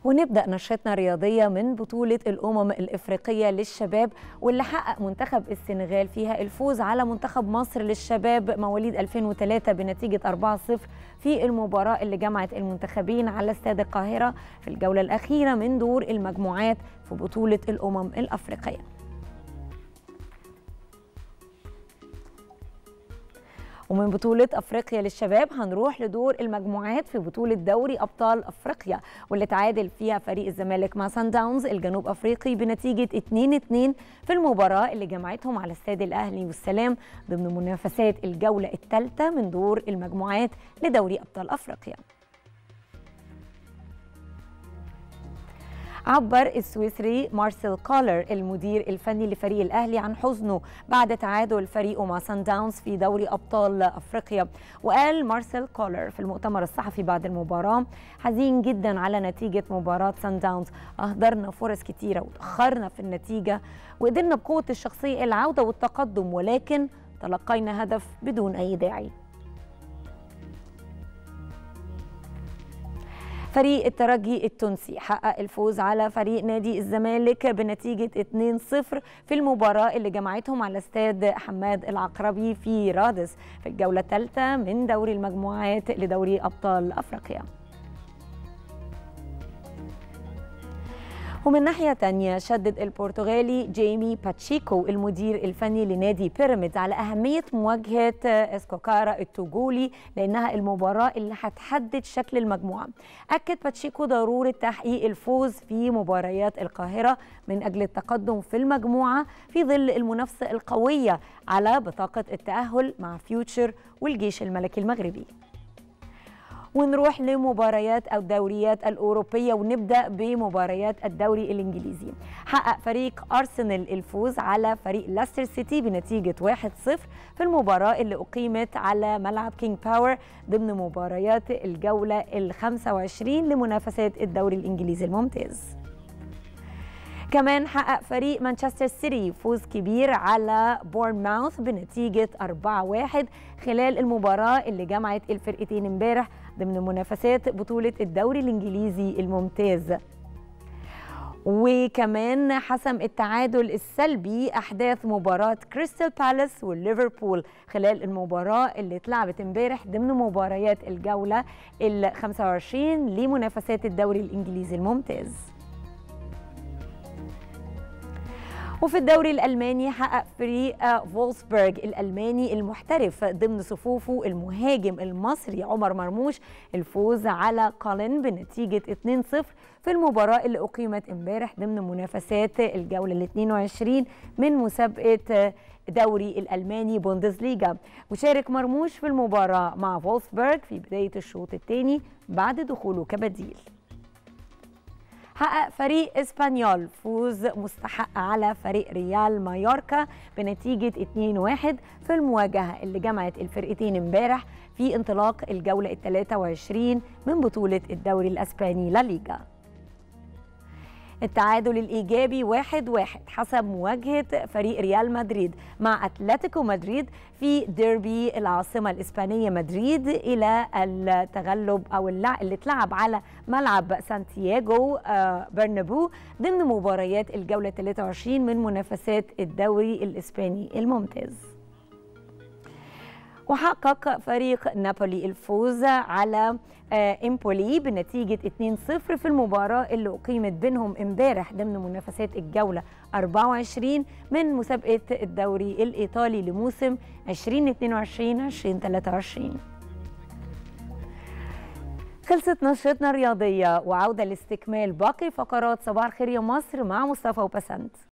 ونبدأ نشرتنا الرياضية من بطولة الأمم الإفريقية للشباب، واللي حقق منتخب السنغال فيها الفوز على منتخب مصر للشباب مواليد 2003 بنتيجة 4-0 في المباراة اللي جمعت المنتخبين على استاد القاهرة في الجولة الأخيرة من دور المجموعات في بطولة الأمم الأفريقية. ومن بطولة أفريقيا للشباب هنروح لدور المجموعات في بطولة دوري أبطال أفريقيا، واللي تعادل فيها فريق الزمالك مع سان داونز الجنوب أفريقي بنتيجة 2-2 في المباراة اللي جمعتهم على استاد الأهلي والسلام ضمن منافسات الجولة الثالثة من دور المجموعات لدوري أبطال أفريقيا. عبر السويسري مارسيل كولر المدير الفني لفريق الأهلي عن حزنه بعد تعادل فريقه مع سان داونز في دوري أبطال أفريقيا. وقال مارسيل كولر في المؤتمر الصحفي بعد المباراة: حزين جدا على نتيجة مباراة سان داونز، أهدرنا فرص كتيرة وتأخرنا في النتيجة وقدرنا بقوة الشخصية العودة والتقدم، ولكن تلقينا هدف بدون أي داعي. فريق الترجي التونسي حقق الفوز على فريق نادي الزمالك بنتيجة 2-0 في المباراة اللي جمعتهم على استاد حماد العقربي في رادس في الجولة الثالثة من دوري المجموعات لدوري أبطال أفريقيا. ومن ناحية تانية شدد البرتغالي جيمي باتشيكو المدير الفني لنادي بيراميدز على أهمية مواجهة اسكوكارا التوجولي لأنها المباراة اللي هتحدد شكل المجموعة. أكد باتشيكو ضرورة تحقيق الفوز في مباريات القاهرة من أجل التقدم في المجموعة في ظل المنافسة القوية على بطاقة التأهل مع فيوتشر والجيش الملكي المغربي. ونروح لمباريات الدوريات الأوروبية ونبدأ بمباريات الدوري الإنجليزي. حقق فريق أرسنال الفوز على فريق لاستر سيتي بنتيجة 1-0 في المباراة اللي أقيمت على ملعب كينج باور ضمن مباريات الجولة ال25 لمنافسات الدوري الإنجليزي الممتاز. كمان حقق فريق مانشستر سيتي فوز كبير على بورنموث بنتيجة 4-1 خلال المباراة اللي جمعت الفرقتين امبارح ضمن منافسات بطولة الدوري الإنجليزي الممتاز. وكمان حسم التعادل السلبي أحداث مباراة كريستال بالاس والليفربول خلال المباراة اللي اتلعبت امبارح ضمن مباريات الجولة ال25 لمنافسات الدوري الإنجليزي الممتاز. وفي الدوري الألماني حقق فريق فولسبورغ الألماني المحترف ضمن صفوفه المهاجم المصري عمر مرموش الفوز على كولن بنتيجة 2-0 في المباراة اللي أقيمت امبارح ضمن منافسات الجولة ال22 من مسابقة دوري الألماني بوندسليغا. وشارك مرموش في المباراة مع فولسبورغ في بداية الشوط الثاني بعد دخوله كبديل. حقق فريق اسبانيول فوز مستحق على فريق ريال مايوركا بنتيجة 2-1 في المواجهة اللي جمعت الفرقتين امبارح في انطلاق الجولة ال23 من بطولة الدوري الاسباني لا ليغا. التعادل الإيجابي 1-1 حسب مواجهة فريق ريال مدريد مع أتلتيكو مدريد في ديربي العاصمة الإسبانية مدريد إلى التغلب أو اللي اتلعب على ملعب سانتياغو برنابيو ضمن مباريات الجولة 23 من منافسات الدوري الإسباني الممتاز. وحقق فريق نابولي الفوز على إمبولي بنتيجة 2-0 في المباراة اللي أقيمت بينهم امبارح ضمن منافسات الجولة 24 من مسابقة الدوري الإيطالي لموسم 2022-2023. خلصت نشرتنا الرياضية وعودة لاستكمال باقي فقرات صباح الخير يا مصر مع مصطفى وبسنت.